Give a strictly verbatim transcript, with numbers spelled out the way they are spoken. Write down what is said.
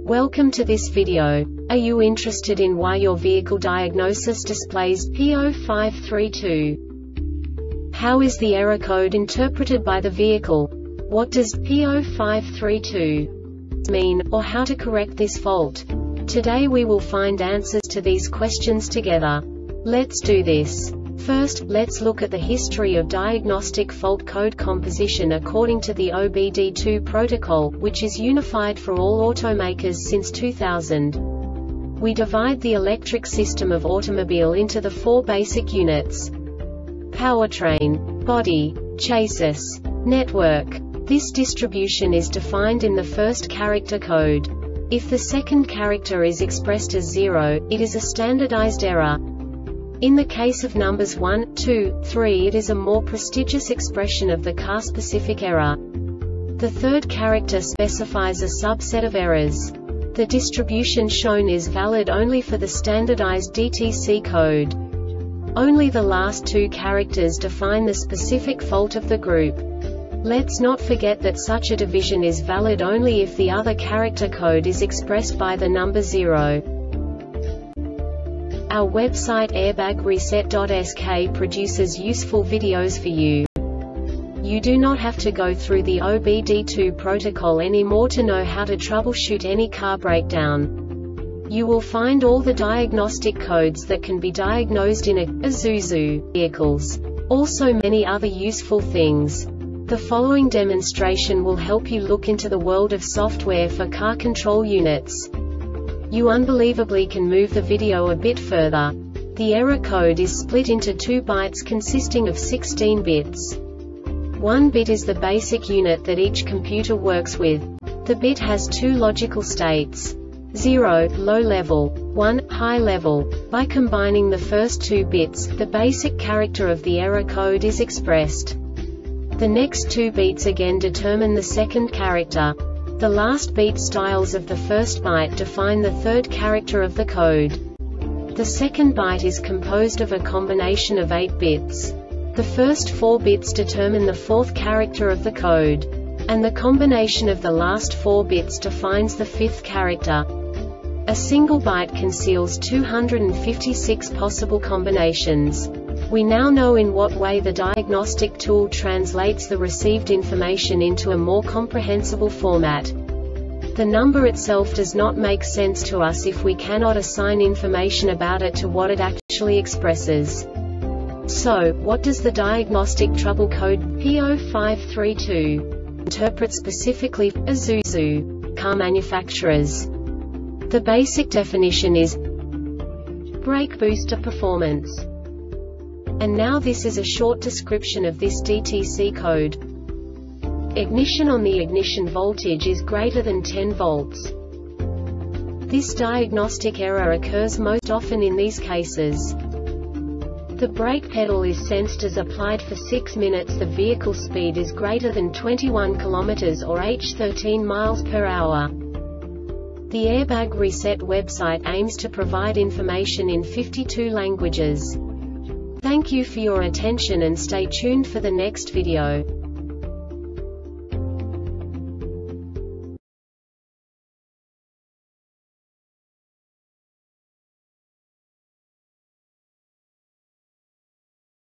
Welcome to this video. Are you interested in why your vehicle diagnosis displays P zero five three two? How is the error code interpreted by the vehicle? What does P zero five three two mean, or how to correct this fault? Today we will find answers to these questions together. Let's do this. First, let's look at the history of diagnostic fault code composition according to the O B D two protocol, which is unified for all automakers since two thousand. We divide the electric system of automobile into the four basic units: powertrain, body, chassis, network. This distribution is defined in the first character code. If the second character is expressed as zero, it is a standardized error. In the case of numbers one, two, three, it is a more prestigious expression of the car-specific error. The third character specifies a subset of errors. The distribution shown is valid only for the standardized D T C code. Only the last two characters define the specific fault of the group. Let's not forget that such a division is valid only if the other character code is expressed by the number zero. Our website airbag reset dot S K produces useful videos for you. You do not have to go through the O B D two protocol anymore to know how to troubleshoot any car breakdown. You will find all the diagnostic codes that can be diagnosed in a Isuzu vehicles. Also many other useful things. The following demonstration will help you look into the world of software for car control units. You unbelievably can move the video a bit further. The error code is split into two bytes consisting of sixteen bits. One bit is the basic unit that each computer works with. The bit has two logical states: zero, low level, one, high level. By combining the first two bits, the basic character of the error code is expressed. The next two bits again determine the second character. The last beat styles of the first byte define the third character of the code. The second byte is composed of a combination of eight bits. The first four bits determine the fourth character of the code. And the combination of the last four bits defines the fifth character. A single byte conceals two hundred fifty-six possible combinations. We now know in what way the diagnostic tool translates the received information into a more comprehensible format. The number itself does not make sense to us if we cannot assign information about it to what it actually expresses. So, what does the diagnostic trouble code P zero five three two interpret specifically for Isuzu car manufacturers? The basic definition is brake booster performance. And now this is a short description of this D T C code. Ignition on the ignition voltage is greater than ten volts. This diagnostic error occurs most often in these cases. The brake pedal is sensed as applied for six minutes. The vehicle speed is greater than twenty-one kilometers or thirteen miles per hour. The Airbag Reset website aims to provide information in fifty-two languages. Thank you for your attention and stay tuned for the next video.